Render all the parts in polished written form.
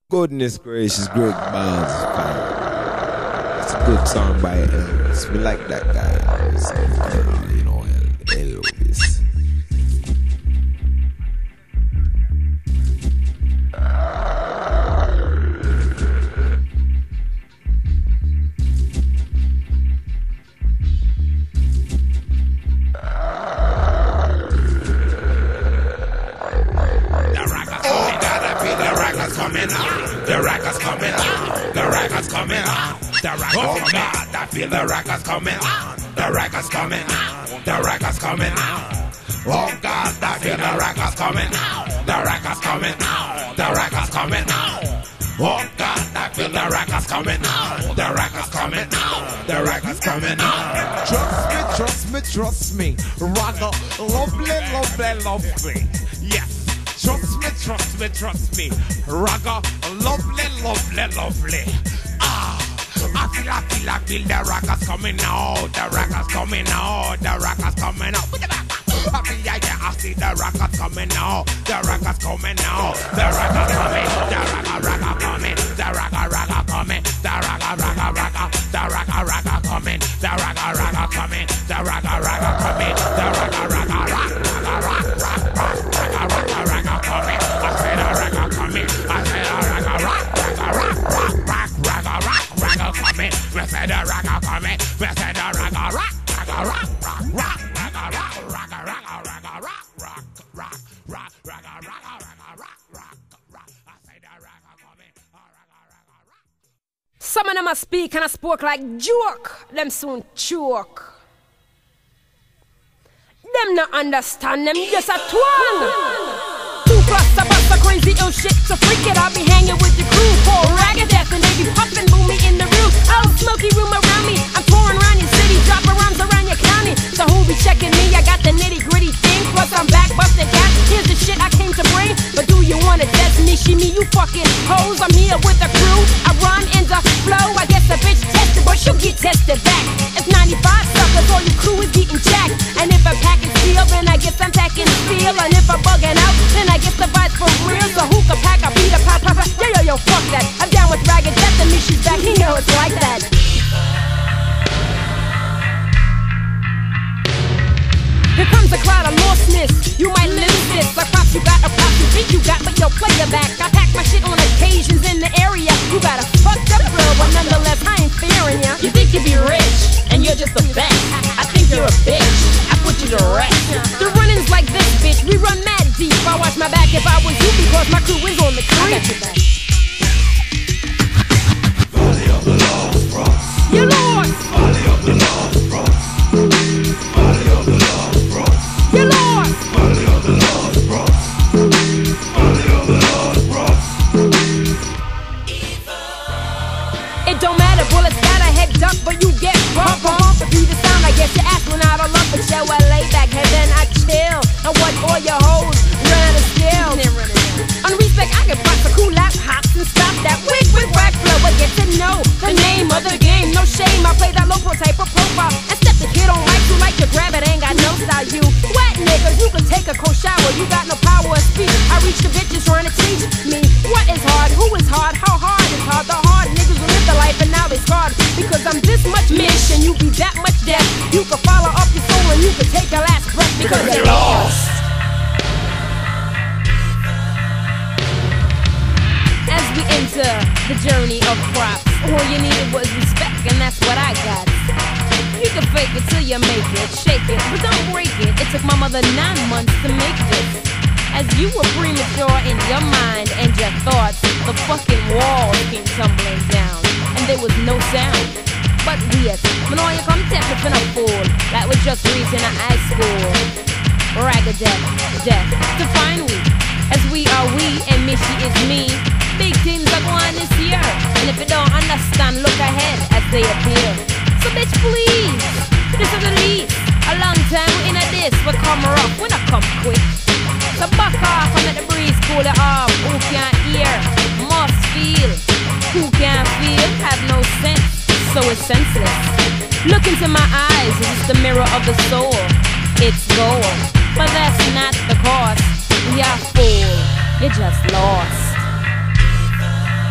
Goodness gracious, great balls. It's a good song by Elvis. We like that guy. You know, Elvis. The rockers coming on. The rockers coming on. The rockers coming on. Oh God, I feel the rockers coming on. The rockers coming on. The rockers coming on. Oh God, I feel the rockers coming on. The rockers coming on. The rockers coming on. Oh God, I feel the rockers coming on. The rockers coming on. The rockers coming on. Trust me, trust me. Rocker, lovely. Yes. Trust me. Ragga, lovely. I feel the rockers coming out. The rockers coming out. The rockers coming out. I see the rockers coming out. The rockers coming out. The rockers coming. The ragga coming. The ragga coming. The ragga. The ragga coming. The ragga coming. The ragga coming. The ragga coming. I said a ragga coming. I said a ragga coming. We said a ragga coming. We said a ragga rock. Some of them a speak and I spoke like joke. Them soon choke. Them not understand, them just a twang. Plus I bust a crazy ill shit, so freak it. I'll be hanging with the crew for a ragged death, and they be puffin' boomy in the room. Oh, smoky room around me. I'm touring around your city, dropping rhymes around your county. So who be checking me? I got the nitty gritty thing. Plus I'm back busted gas. Here's the shit I came to bring. But do you wanna test me? She me, you fucking hoes. I'm here with the crew. I run in the flow. I guess a bitch tested, but she'll get tested back. It's 95 suckers, all your crew is getting jacked. And if I pack and steal, then I guess I'm packing steel. And if I'm bugging out, then I guess the vibes for real. So who can pack? I'll beat a pop. Yo, fuck that. I'm down with ragged death and me, she's back. You know it's like that. Here comes a cloud of lostness. You might lose this. A prop you got, a prop you think you got, but yo, play your back. I pack my shit on occasions in the area. You got a fucked up girl, but nonetheless, I ain't fearing ya. You think you be rich, and you're just the best. I think you're a bitch. I put you to rest. The running's like this, bitch. We run mad deep. I watch my back if I was you, because my crew is on the creep. I got your back. Valley of the Lost Bronx. You lost. Valley of the Lost Bronx. Valley of the Lost Bronx. You lost. Valley of the Lost Bronx. Valley of the Lost Bronx. It don't matter, bullets got a head duck, but you get bump. If you the sound, I guess you're asking out of love, but yo, I lay back, and then I chill. And watch all your hoes run the scale. On respect, I can box a cool lap, hops and stop that wig with whack flow. I get to know the name of the game, no shame. I play that low pro type of profile and step the kid on right. You like to grab it, ain't got no style. You wet niggas, you can take a cold shower. You got no power of speech. I reach the bitches trying to teach me what is hard, who is hard, how hard is hard. The hard niggas who live the life and now they scarred because I'm this much mish and you be that much death. You can follow up your soul and you can take your last breath because you're lost. As we enter the journey of props, all you needed was respect, and that's what I got. You can fake it till you make it, shake it, but don't break it. It took my mother 9 months to make this. As you were premature in your mind and your thoughts, the fucking walls came tumbling down, and there was no sound. But wait, when all you come tapping for a fool, that was just reaching a high school. Ragged death, define we, as we are we, and Mishi is me. Big things are going this year, and if you don't understand, look ahead as they appear. So bitch, please, this is the least. A long time we in a this, we come rough, we not come quick. So back off and let the breeze cool it off. Who can't hear, must feel. Who can't feel, have no sense, so it's senseless. Look into my eyes, it's the mirror of the soul. It's gold, but that's not the cost. You're a fool, you're just lost.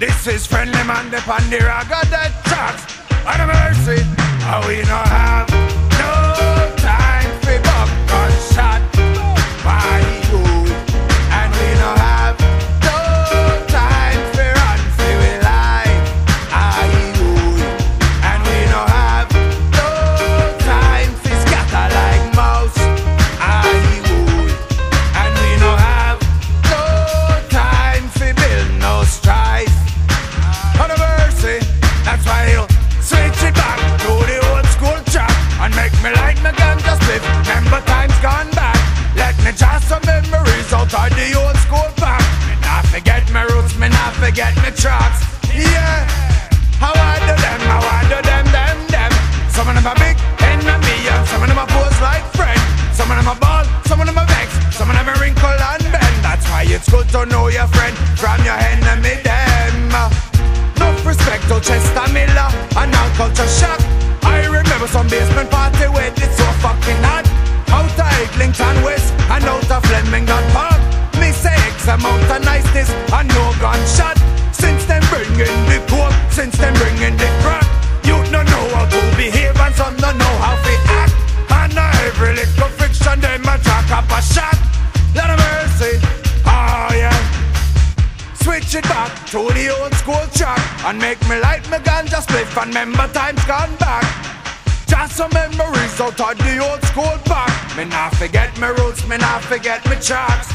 This is Friendly Man, the Pandira, got that tracks. On a mercy, how we no have no time for buck gunshot. Why you? And we no have no time for run for we life. I would. And we no have no time for scatter like mouse. I would. And we no have no time for build no strife. On a mercy, that's why you switch it back to the old school trap and make me light my ganja split. Remember times gone back. Let me just some memories out of the old school pack. Me not forget my roots, me not forget my tracks. Yeah, how I do them, how I do them. Some of them are big enemy and some of them are pose like friend. Some of them are bald, some of them are vex, some of them are wrinkle and bend. That's why it's good to know your friend from your enemy them. Enough respect to Chester Miller and now culture shock. I remember some basement party where it's so fucking hot. Out of Eglinton West and out of Flemington Park. Me say X amount of niceness and no gunshot. Since them bringing the coke, since them bringing the crack. You don't know how to behave and some don't know how to act. And every little friction them a track up a shot. Lot of mercy, oh yeah. Switch it back to the old school track and make me light my ganja spliff and remember times gone back. Just some memories out of the old school back. Me not forget my roots, me not forget my tracks.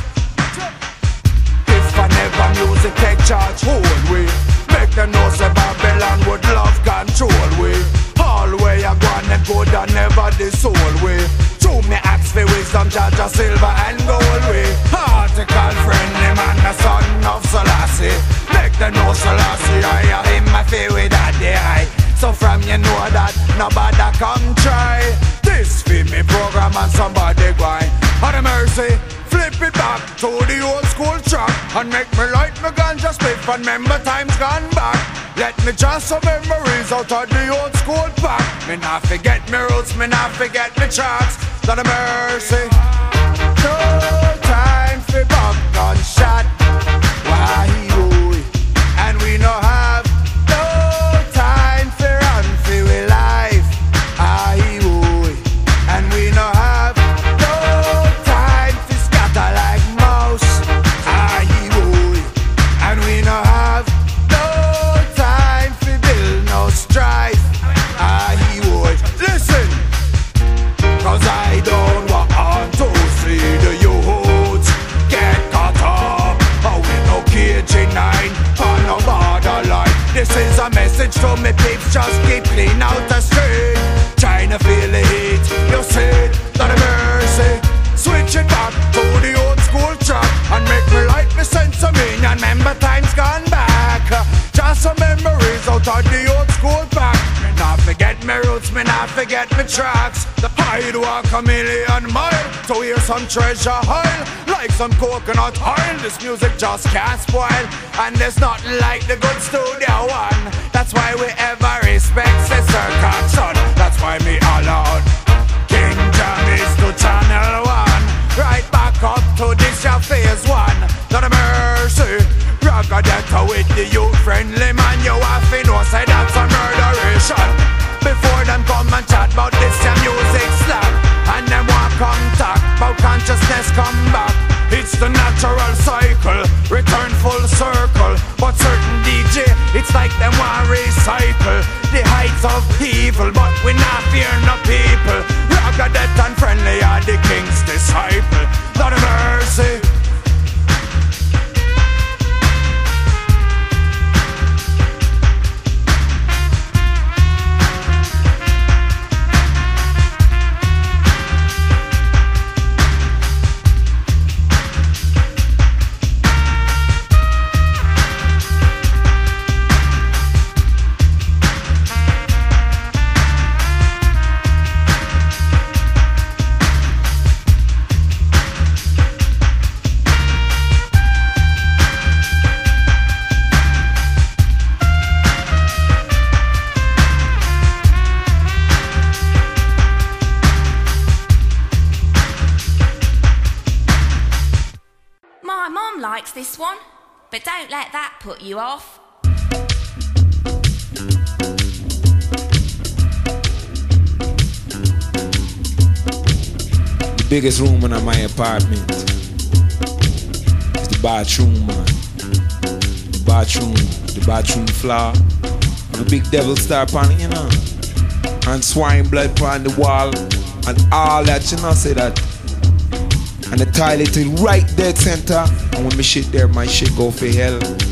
If I never music take charge, hold we. Make them know say Babylon would love control we. All way I go and them good and never the soul we. True me ask for wisdom, Jaja silver and gold we. Article Friendly Man, the son of Selassie. Make them know Selassie, I him my feel with that day I. So from you know that nobody come try. This feed me program and somebody grind. On the mercy, flip it back to the old school track and make me light my ganja spliff and remember times gone back. Let me just some memories out of the old school pack. Me not forget my roots, me not forget my tracks. On the mercy, no time for buck gunshot. Why you? And we no have no time for run for we life. I would. And we no have no time for scatter like mouse. I would. And we no have no time for build no strife. I would. Listen, cause I don't want to see the youths get caught up. Oh, we no KG9 on no borderline. This is a message to me peeps, just keep clean out the street. Trying to feel the heat, you see, not a mercy. Switch it back to the old school track and make me light me sense of me and remember times gone back. Just some memories out of the old school pack. Me not forget my roots, me not forget my tracks. The I'd walk a million miles to hear some treasure oil, like some coconut oil. This music just can't spoil, and there's nothing like the good studio one. That's why we ever respect Sister Coxon. That's why me all out King Jammy's to Channel 1. Right back up to this your phase 1. Not a mercy. Ragadetta with the youth friendly man. You have to know say that's a murderation. Before them come and chat about this your music slap, and them want come talk about consciousness come back. It's the natural cycle, return full circle. But certain DJ, it's like them want recycle the heights of evil, but we not fear no people. Ragadetta and friendly are the king's disciple. Not a mercy. Likes this one, but don't let that put you off. biggest room in my apartment. It's the bathroom, man. The bathroom floor. And a big devil star on it, you know. And swine blood on the wall. And all that, you know, say that. And the toilet is right dead center. And when me shit there, my shit go for hell.